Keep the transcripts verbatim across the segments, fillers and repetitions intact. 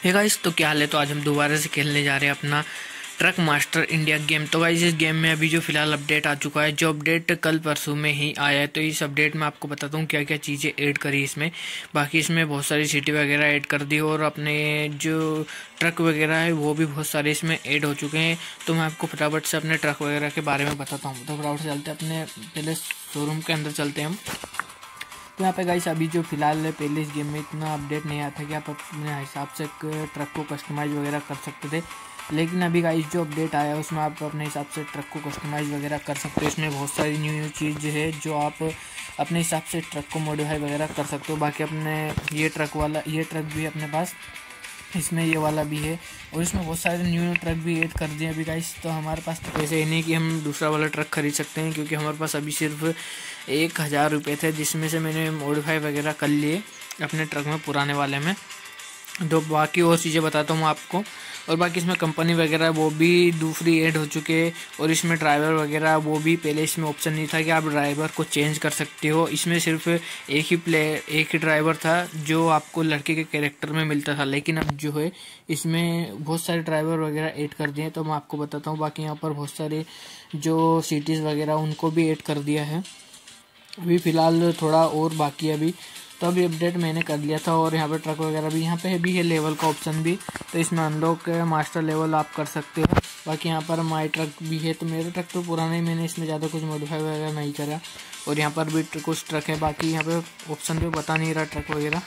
Hey guys, तो क्या हाल है। तो आज हम दोबारा से खेलने जा रहे हैं अपना ट्रक मास्टर इंडिया गेम। तो गाइस, इस गेम में अभी जो फिलहाल अपडेट आ चुका है, जो अपडेट कल परसों में ही आया है, तो इस अपडेट में आपको बताता हूँ क्या क्या चीज़ें ऐड करी इसमें। बाकी इसमें बहुत सारी सिटी वगैरह ऐड कर दी और अपने जो ट्रक वगैरह है वो भी बहुत सारे इसमें ऐड हो चुके हैं। तो मैं आपको फटाफट से अपने ट्रक वगैरह के बारे में बताता हूँ। तो फटाफट से चलते हैं, अपने पहले शोरूम के अंदर चलते हैं हम। तो यहाँ पे गाइस अभी जो फिलहाल है, पहले इस गेम में इतना अपडेट नहीं आया था कि आप अपने हिसाब से ट्रक को कस्टमाइज़ वगैरह कर सकते थे। लेकिन अभी गाइस जो अपडेट आया है उसमें आप अपने हिसाब से ट्रक को कस्टमाइज़ वगैरह कर सकते हो। इसमें बहुत सारी न्यू न्यू चीज़ है जो आप अपने हिसाब से ट्रक को मॉडिफाई वगैरह कर सकते हो। बाकी अपने ये ट्रक वाला ये ट्रक भी अपने पास, इसमें ये वाला भी है और इसमें बहुत सारे न्यू न्यू ट्रक भी ऐड कर दिए अभी गाइस। तो हमारे पास तो पैसे ही नहीं कि हम दूसरा वाला ट्रक खरीद सकते हैं, क्योंकि हमारे पास अभी सिर्फ एक हज़ार रुपये थे, जिसमें से मैंने मॉडिफाई वगैरह कर लिए अपने ट्रक में, पुराने वाले में। तो बाकी और चीज़ें बताता हूँ आपको। और बाकी इसमें कंपनी वगैरह वो भी दूसरी ऐड हो चुके हैं। और इसमें ड्राइवर वगैरह वो भी, पहले इसमें ऑप्शन नहीं था कि आप ड्राइवर को चेंज कर सकते हो। इसमें सिर्फ एक ही प्लेयर एक ही ड्राइवर था जो आपको लड़के के कैरेक्टर में मिलता था। लेकिन अब जो है इसमें बहुत सारे ड्राइवर वगैरह ऐड कर दिए, तो मैं आपको बताता हूँ। बाकी यहाँ पर बहुत सारे जो सिटीज़ वगैरह उनको भी ऐड कर दिया है। अभी फ़िलहाल थोड़ा और बाकी है अभी, तो अभी अपडेट मैंने कर लिया था। और यहाँ पे ट्रक वगैरह भी यहाँ पे भी है, लेवल का ऑप्शन भी। तो इसमें अनलॉक मास्टर लेवल आप कर सकते हो। बाकी यहाँ पर माई ट्रक भी है। तो मेरा ट्रक तो पुराना ही, मैंने इसमें ज़्यादा कुछ मॉडिफाई वगैरह नहीं करा। और यहाँ पर भी कुछ ट्रक है, बाकी यहाँ पे ऑप्शन भी बता नहीं रहा ट्रक वगैरह।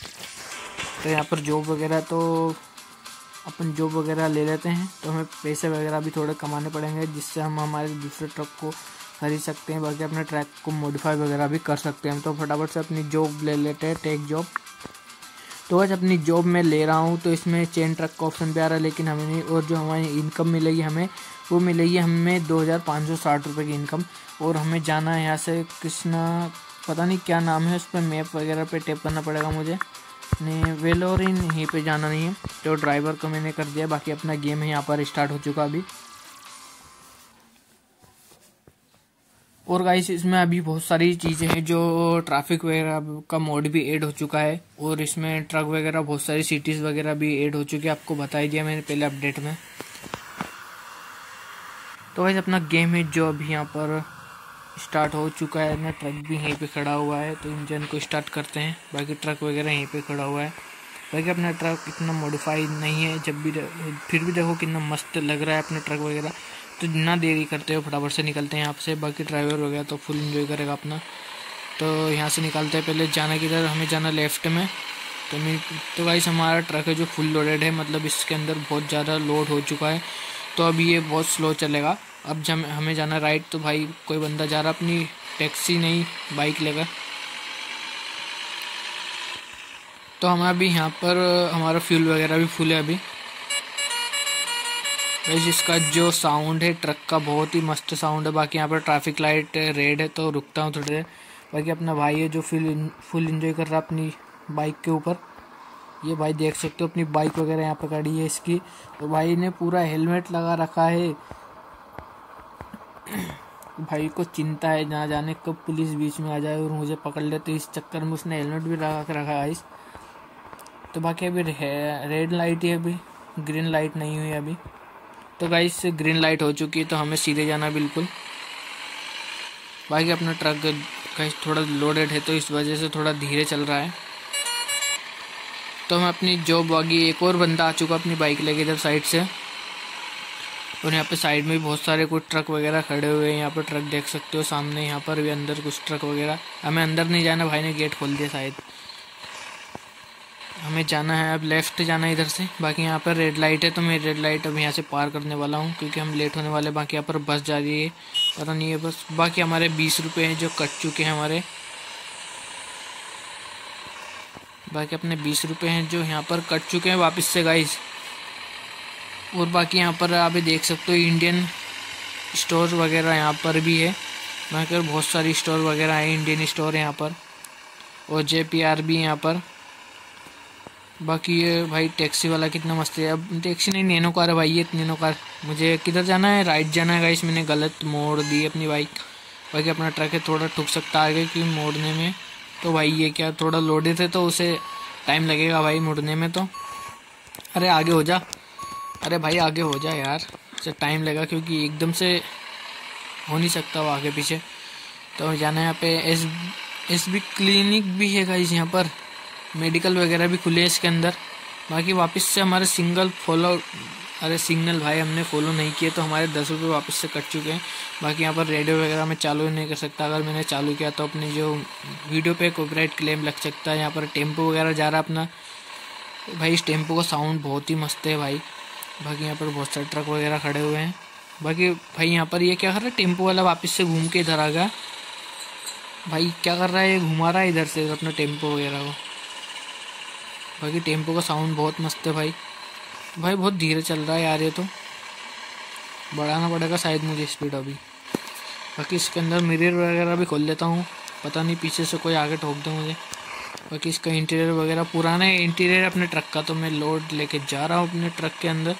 तो यहाँ पर जॉब वगैरह, तो अपन जॉब वगैरह ले लेते हैं, तो हमें पैसे वगैरह भी थोड़े कमाने पड़ेंगे, जिससे हम हमारे दूसरे ट्रक को खरीद सकते हैं। बाकी अपने ट्रैक को मॉडिफाई वगैरह भी कर सकते हैं। तो फटाफट से अपनी जॉब ले लेते हैं, टेक जॉब। तो आज अपनी जॉब में ले रहा हूँ, तो इसमें चेन ट्रक का ऑप्शन भी आ रहा है, लेकिन हमें नहीं। और जो हमारी इनकम मिलेगी हमें, वो मिलेगी हमें दो हज़ार पाँच सौ साठ रुपये की इनकम। और हमें जाना है यहाँ से कृष्णा, पता नहीं क्या नाम है, उस पर मैप वगैरह पे टैप करना पड़ेगा मुझे। नहीं, वेलोरिन यहीं पे जाना नहीं है। तो ड्राइवर को मैंने कर दिया। बाकी अपना गेम है यहाँ पर स्टार्ट हो चुका अभी। और गाइस इसमें अभी बहुत सारी चीज़ें हैं, जो ट्रैफिक वगैरह का मोड भी ऐड हो चुका है। और इसमें ट्रक वगैरह, बहुत सारी सिटीज़ वगैरह भी ऐड हो चुकी है, आपको बता ही दिया मैंने पहले अपडेट में। तो गाइस अपना गेम है जो अभी यहाँ पर स्टार्ट हो चुका है ना। ट्रक भी यहीं पे खड़ा हुआ है, तो इंजन को स्टार्ट करते हैं। बाकी ट्रक वगैरह यहीं पे खड़ा हुआ है। बाकी अपना ट्रक इतना मॉडिफाइड नहीं है, जब भी फिर भी देखो कितना मस्त लग रहा है अपना ट्रक वगैरह। तो ना देरी करते हो, फटाफट से निकलते हैं यहाँ से। बाकी ड्राइवर वगैरह तो फुल एंजॉय करेगा अपना। तो यहाँ से निकलते हैं। पहले जाना किधर, हमें जाना लेफ्ट में। तो मैं तो गाइस हमारा ट्रक है जो फुल लोडेड है, मतलब इसके अंदर बहुत ज़्यादा लोड हो चुका है। तो अभी ये बहुत स्लो चलेगा। अब जब हमें जाना राइट, तो भाई कोई बंदा जा रहा अपनी टैक्सी नहीं बाइक लेकर। तो हमें अभी यहाँ पर हमारा फ्यूल वगैरह भी फुल है अभी। वैसे इसका जो साउंड है ट्रक का, बहुत ही मस्त साउंड है। बाकी यहाँ पर ट्रैफिक लाइट रेड है, तो रुकता हूँ थोड़ी देर। बाकी अपना भाई है जो फुल फुल इंजॉय कर रहा है अपनी बाइक के ऊपर। ये भाई देख सकते हो अपनी बाइक वगैरह यहाँ पर खड़ी है इसकी। और भाई ने पूरा हेलमेट लगा रखा है। भाई को चिंता है ना जाने कब पुलिस बीच में आ जाए और मुझे पकड़ ले, तो इस चक्कर में उसने हेलमेट भी लगा के रखा है गाइस। तो बाकी अभी रेड लाइट है, अभी ग्रीन लाइट नहीं हुई अभी। तो गाइस ग्रीन लाइट हो चुकी है, तो हमें सीधे जाना बिल्कुल। बाकी अपना ट्रक गाइस थोड़ा लोडेड है, तो इस वजह से थोड़ा धीरे चल रहा है। तो हम अपनी जॉब, बाकी एक और बंदा आ चुका अपनी बाइक लेके इधर साइड से। और यहाँ पे साइड में भी बहुत सारे कुछ ट्रक वगैरह खड़े हुए हैं। यहाँ पर ट्रक देख सकते हो सामने, यहाँ पर भी अंदर कुछ ट्रक वगैरह। हमें अंदर नहीं जाना, भाई ने गेट खोल दिया शायद। हमें जाना है अब लेफ़्ट जाना है इधर से। बाकी यहाँ पर रेड लाइट है, तो मैं रेड लाइट अब यहाँ से पार करने वाला हूँ, क्योंकि हम लेट होने वाले। बाकी यहाँ पर बस जा रही है, पता नहीं है बस। बाकी हमारे बीस रुपये हैं जो कट चुके हैं हमारे। बाकी अपने बीस रुपये हैं जो यहाँ पर कट चुके हैं वापस से गाइस। और बाकी यहाँ पर आप देख सकते हो इंडियन स्टोर वगैरह यहाँ पर भी है। वहाँ पर बहुत सारी स्टोर वगैरह है, इंडियन स्टोर यहाँ पर। और जे पी आर भी यहाँ पर। बाकी ये भाई टैक्सी वाला कितना मस्त है। अब टैक्सी नहीं, नैनो कार है भाई, ये नैनो कार। मुझे किधर जाना है, राइट जाना है गाइस। मैंने गलत मोड़ दी अपनी बाइक। बाकी अपना ट्रक है, थोड़ा ठुक सकता आगे कि मोड़ने में। तो भाई ये क्या थोड़ा लोडेड है, तो उसे टाइम लगेगा भाई मुड़ने में। तो अरे आगे हो जा, अरे भाई आगे हो जा यार, अच्छा टाइम लगा क्योंकि एकदम से हो नहीं सकता वो आगे पीछे। तो जाना है यहाँ पे एस एस बी क्लिनिक भी है गाइस, यहाँ पर मेडिकल वगैरह भी खुले हैं इसके अंदर। बाकी वापस से हमारे सिंगल फॉलो, अरे सिग्नल भाई हमने फॉलो नहीं किए तो हमारे दस रुपये वापस से कट चुके हैं। बाकी यहाँ पर रेडियो वगैरह मैं चालू नहीं कर सकता, अगर मैंने चालू किया तो अपनी जो वीडियो पे कॉपीराइट क्लेम लग सकता है। यहाँ पर टेम्पो वगैरह जा रहा है अपना, भाई इस टेम्पो का साउंड बहुत ही मस्त है भाई। बाकी यहाँ पर बहुत सारे ट्रक वगैरह खड़े हुए हैं। बाकी भाई यहाँ पर ये क्या कर रहा है, टेम्पो वाला वापस से घूम के इधर आ गया। भाई क्या कर रहा है, ये घुमा रहा है इधर से अपना टेम्पो वगैरह को। बाकी टेम्पो का साउंड बहुत मस्त है भाई। भाई बहुत धीरे चल रहा है यार, ये तो बढ़ाना पड़ेगा शायद मुझे स्पीड अभी। बाकी इसके अंदर मिरर वगैरह भी खोल लेता हूँ, पता नहीं पीछे से कोई आगे ठोक दे मुझे। बाकी इसका इंटीरियर वगैरह पुराना है इंटीरियर अपने ट्रक का, तो मैं लोड लेके जा रहा हूँ अपने ट्रक के अंदर।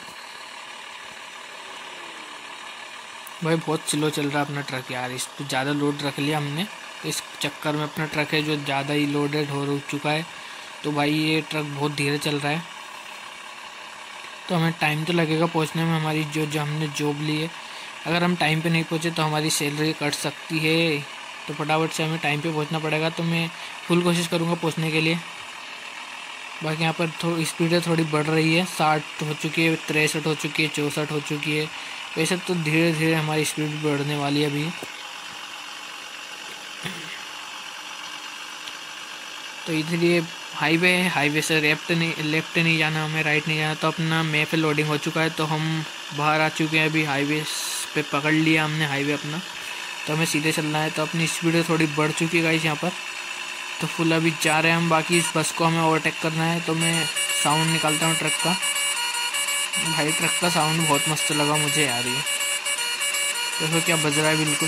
भाई बहुत स्लो चल रहा है अपना ट्रक यार, इस पर ज़्यादा लोड रख लिया हमने, इस चक्कर में अपना ट्रक है जो ज़्यादा ही लोडेड हो रुक चुका है। तो भाई ये ट्रक बहुत धीरे चल रहा है, तो हमें टाइम तो लगेगा पहुंचने में। हमारी जो जो हमने जॉब ली है, अगर हम टाइम पे नहीं पहुंचे तो हमारी सैलरी कट सकती है, तो फटाफट से हमें टाइम पे पहुंचना पड़ेगा। तो मैं फुल कोशिश करूंगा पहुंचने के लिए। बाकी यहाँ पर थोड़ी स्पीड थोड़ी बढ़ रही है, साठ हो चुकी है, तिरसठ हो चुकी है, चौंसठ हो चुकी है। वैसे तो धीरे धीरे हमारी स्पीड बढ़ने वाली है अभी। तो इधर ये हाईवे है, हाईवे से लेफ्ट नहीं लेफ्ट नहीं जाना हमें, राइट नहीं जाना। तो अपना मैप पे लोडिंग हो चुका है, तो हम बाहर आ चुके हैं अभी, हाईवे पे पकड़ लिया हमने हाईवे अपना। तो हमें सीधे चलना है, तो अपनी स्पीड थोड़ी बढ़ चुकी है गाइस यहाँ पर। तो फुल अभी जा रहे हैं हम। बाकी इस बस को हमें ओवरटेक करना है, तो मैं साउंड निकालता हूँ ट्रक का। भाई ट्रक का साउंड बहुत मस्त लगा मुझे यार, ये देखो क्या बज रहा है बिल्कुल।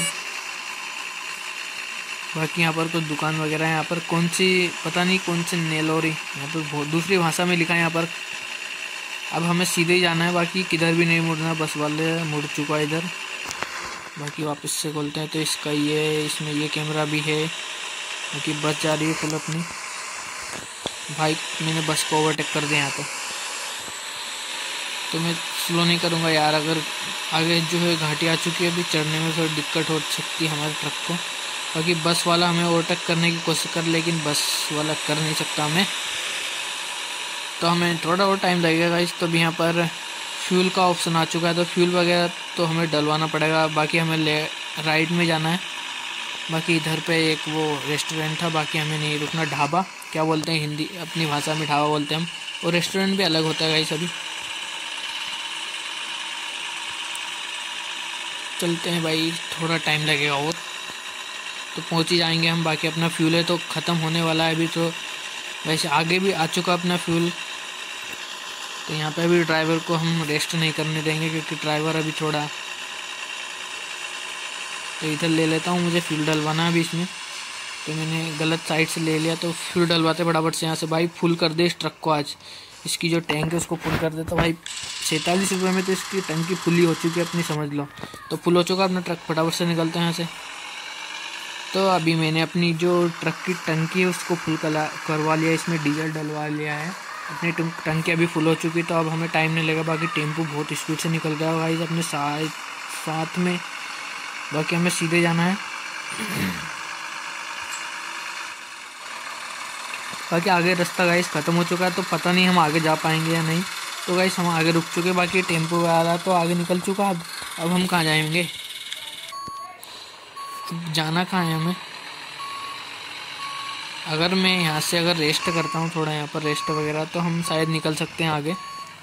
बाकी यहाँ पर कुछ दुकान वगैरह है, यहाँ पर कौन सी पता नहीं कौन सी नेलोरी, यहाँ पर बहुत दूसरी भाषा में लिखा है यहाँ पर। अब हमें सीधे ही जाना है, बाकी किधर भी नहीं मुड़ना, बस वाले मुड़ चुका है इधर। बाकी वापस से खोलते हैं, तो इसका ये इसमें ये कैमरा भी है। बाकी बस जा रही है फुल अपनी। भाई मैंने बस को ओवरटेक कर दिया यहाँ तो तो मैं स्लो नहीं करूँगा यार, अगर आगे जो है घाटी आ चुकी है, अभी चढ़ने में थोड़ी दिक्कत हो सकती है हमारे ट्रक को। बाकी बस वाला हमें ओवरटेक करने की कोशिश कर, लेकिन बस वाला कर नहीं सकता हमें, तो हमें थोड़ा और टाइम लगेगा इस। तो भी यहाँ पर फ्यूल का ऑप्शन आ चुका है, तो फ्यूल वगैरह तो हमें डलवाना पड़ेगा। बाकी हमें ले राइट में जाना है। बाकी इधर पे एक वो रेस्टोरेंट था, बाकी हमें नहीं रुकना, ढाबा क्या बोलते हैं हिंदी अपनी भाषा में ढाबा बोलते हैं हम, और रेस्टोरेंट भी अलग होता है गाइस। अभी चलते हैं भाई, थोड़ा टाइम लगेगा और तो पहुंच ही जाएंगे हम। बाकी अपना फ्यूल है तो ख़त्म होने वाला है अभी, तो वैसे आगे भी आ चुका अपना फ्यूल। तो यहाँ पे अभी ड्राइवर को हम रेस्ट नहीं करने देंगे, क्योंकि ड्राइवर अभी थोड़ा, तो इधर ले लेता हूँ, मुझे फ्यूल डलवाना है अभी इसमें। तो मैंने गलत साइड से ले लिया, तो फ्यूल डलवाते फटाफट से यहाँ से। भाई फुल कर दे इस ट्रक को आज, इसकी जो टैंक है उसको फुल कर दे। तो भाई सैंतालीस रुपये में तो इसकी टंकी फुली हो चुकी है अपनी, समझ लो। तो फुल हो चुका अपना ट्रक, फटाफट से निकलते हैं यहाँ से। तो अभी मैंने अपनी जो ट्रक की टंकी है उसको फुल कला करवा लिया, इसमें डीजल डलवा लिया है। अपनी टंकी अभी फुल हो चुकी है, तो अब हमें टाइम नहीं लगेगा। बाकी टेम्पो बहुत स्पीड से निकल गया गाइस अपने साथ साथ में। बाकी हमें सीधे जाना है। बाकी आगे रास्ता गाइस ख़त्म हो चुका है, तो पता नहीं हम आगे जा पाएंगे या नहीं। तो गाइस हम आगे रुक चुके, बाकी टेम्पो आ रहा तो आगे निकल चुका। अब अब हम कहाँ जाएंगे, जाना कहाँ है हमें। अगर मैं यहाँ से अगर रेस्ट करता हूँ थोड़ा यहाँ पर रेस्ट वगैरह, तो हम शायद निकल सकते हैं आगे।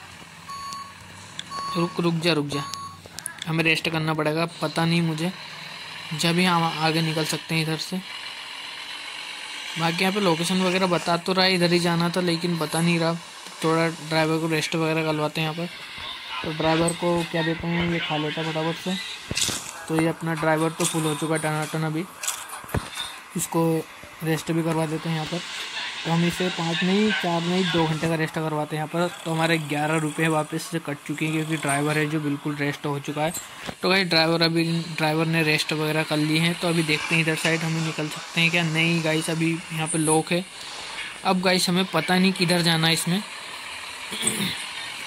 रुक रुक जा रुक जा हमें रेस्ट करना पड़ेगा, पता नहीं मुझे, जब ही हम आगे निकल सकते हैं इधर से। बाकी यहाँ पे लोकेशन वगैरह बता तो रहा है, इधर ही जाना था, लेकिन बता नहीं रहा। थोड़ा ड्राइवर को रेस्ट वगैरह करवाते हैं यहाँ पर। तो ड्राइवर को क्या देते हैं, ये खा लेता फटाफट से। तो ये अपना ड्राइवर तो फुल हो चुका है टनाटन अभी, इसको रेस्ट भी करवा देते हैं यहाँ पर। तो हम इसे पाँच नहीं चार नहीं दो घंटे का रेस्ट करवाते हैं यहाँ पर। तो हमारे ग्यारह रुपये वापस से कट चुके हैं, क्योंकि ड्राइवर है जो बिल्कुल रेस्ट हो चुका है। तो भाई ड्राइवर अभी ड्राइवर ने रेस्ट वगैरह कर ली है। तो अभी देखते हैं इधर साइड हमें निकल सकते हैं क्या। नहीं गाइस अभी यहाँ पर लॉक है। अब गाइस हमें पता नहीं किधर जाना है इसमें।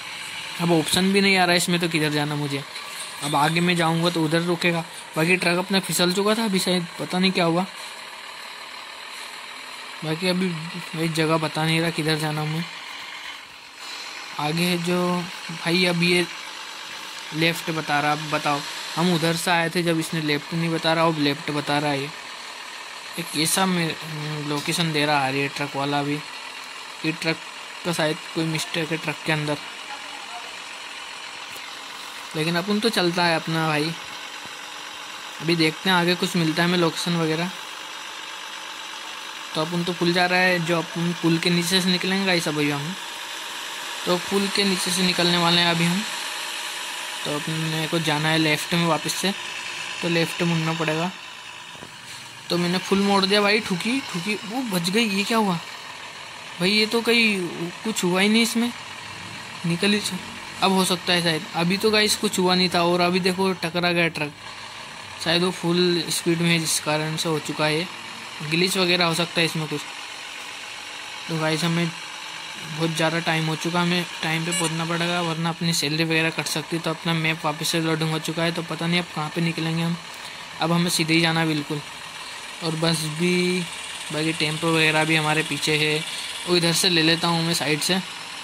अब ऑप्शन भी नहीं आ रहा है इसमें तो किधर जाना मुझे। अब आगे मैं जाऊंगा तो उधर रुकेगा। बाकी ट्रक अपना फिसल चुका था अभी, शायद पता नहीं क्या हुआ। बाकी अभी वही जगह बता नहीं रहा किधर जाना हमें। आगे है जो भाई, अब ये लेफ्ट बता रहा। अब बताओ, हम उधर से आए थे जब इसने लेफ्ट नहीं बता रहा, अब लेफ्ट बता रहा है। ये एक ऐसा में लोकेशन दे रहा है ये ट्रक वाला भी। ये ट्रक का शायद कोई मिस्टेक है ट्रक के अंदर, लेकिन अपन तो चलता है अपना भाई। अभी देखते हैं आगे कुछ मिलता है हमें लोकेशन वगैरह। तो अपन तो पुल जा रहा है, जो अपन पुल के नीचे से निकलेंगे गाइस अभी हम। तो पुल के नीचे से निकलने वाले हैं अभी हम। तो अपने को जाना है लेफ्ट में वापस से, तो लेफ्ट मुड़ना पड़ेगा। तो मैंने फुल मोड़ दिया भाई, ठुकी ठुकी वो बच गई। ये क्या हुआ भाई, ये तो कहीं कुछ हुआ ही नहीं इसमें, निकल ही। अब हो सकता है शायद, अभी तो गाइस कुछ हुआ नहीं था और अभी देखो टकरा गया ट्रक। शायद वो फुल स्पीड में है जिस कारण से हो चुका है। ग्लिच वगैरह हो सकता है इसमें कुछ। तो गाइस हमें बहुत ज़्यादा टाइम हो चुका, हमें टाइम पे पहुंचना पड़ेगा वरना अपनी सैलरी वगैरह कट सकती। तो अपना मैप वापस से लोडिंग हो चुका है, तो पता नहीं अब कहाँ पे निकलेंगे हम। अब हमें सीधे ही जाना बिल्कुल। और बस भी, बाकी टेम्पो वगैरह भी हमारे पीछे है। वो इधर से ले लेता हूँ मैं, साइड से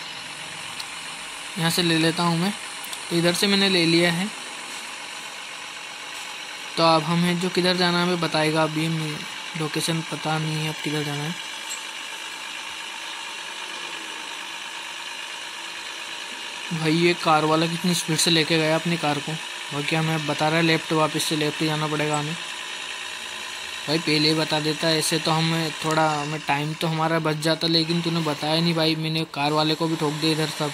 यहाँ से ले लेता हूँ मैं। तो इधर से मैंने ले लिया है। तो अब हमें जो किधर जाना है हमें बताएगा। अभी लोकेशन पता नहीं है अब किधर जाना है। भाई ये कार वाला कितनी स्पीड से लेके गया अपनी कार को। बाकी हमें बता रहा है लेफ्ट, वापस से लेफ्ट जाना पड़ेगा हमें। भाई पहले ही बता देता है, ऐसे तो हमें थोड़ा हमें टाइम तो हमारा बच जाता, लेकिन तूने बताया नहीं भाई। मैंने कार वाले को भी ठोक दिया इधर सब।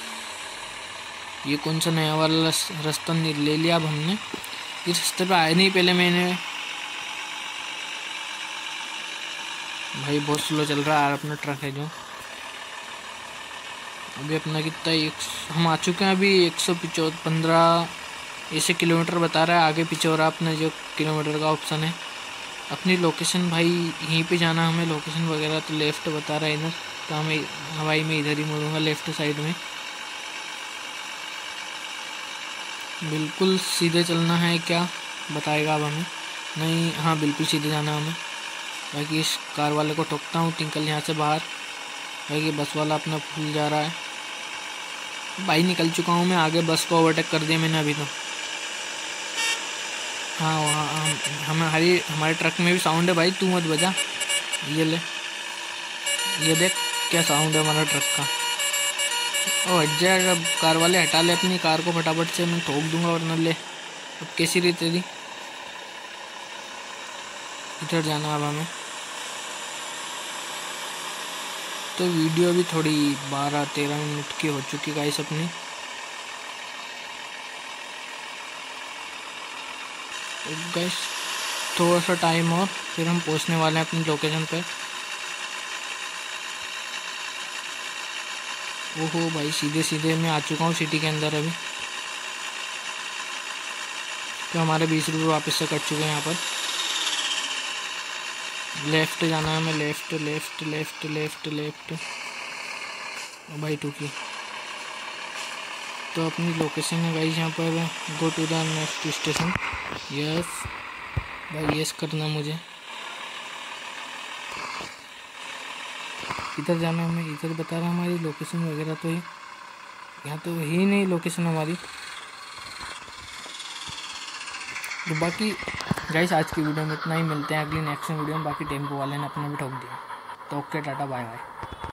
ये कौन सा नया वाला रास्ता ले लिया अब हमने। इस रास्ते पे आए नहीं पहले मैंने। भाई बहुत स्लो चल रहा है अपना ट्रक है जो। अभी अपना कितना एक, हम आ चुके हैं अभी एक सौ पिचो पंद्रह ऐसे किलोमीटर बता रहा है। आगे पीछे हो रहा है अपना जो किलोमीटर का ऑप्शन है। अपनी लोकेशन भाई यहीं पे जाना हमें, लोकेशन वगैरह तो लेफ़्ट बता रहा है इधर। तो हमें हवाई में इधर ही मुड़ूंगा लेफ़्ट साइड में। बिल्कुल सीधे चलना है क्या बताएगा अब हमें। नहीं, हाँ बिल्कुल सीधे जाना हमें। बाकी इस कार वाले को ठोकता हूँ, टिंकल यहाँ से बाहर। बाकी बस वाला अपना फुल जा रहा है भाई। निकल चुका हूँ मैं आगे, बस को ओवरटेक कर दिया मैंने अभी तो। हाँ वहाँ हम, हमारी हमारे ट्रक में भी साउंड है भाई, तू मत बजा। ये ले, ये देख क्या साउंड है हमारा ट्रक का। ओ हट जाएगा, कार वाले हटा ले अपनी कार को फटाफट से, मैं ठोक दूंगा वरना। ले अब कैसी रही तेरी। इधर जाना अब हमें। तो वीडियो भी थोड़ी बारह तेरह मिनट की हो चुकी गाइस अपनी। तो गाइस थोड़ा सा टाइम और फिर हम पहुंचने वाले हैं अपनी लोकेशन पे। ओहो भाई सीधे सीधे मैं आ चुका हूँ सिटी के अंदर अभी। तो हमारे बीस रुपये वापस से कट चुके हैं यहाँ पर। लेफ़्ट जाना है हमें, left left left left left भाई टूकी। तो अपनी लोकेशन है गाइस यहाँ पर, go to the next station. Yes भाई यस करना मुझे। इधर जाना हमें, इधर बता रहा हमारी लोकेशन वगैरह। तो ये यहाँ तो ही नहीं लोकेशन हमारी। तो बाकी गाइस आज की वीडियो में इतना ही, मिलते हैं अगली नेक्स्ट वीडियो में। बाकी टेम्पो वाले ने अपना भी ठोक दिया। तो ओके टाटा बाय बाय।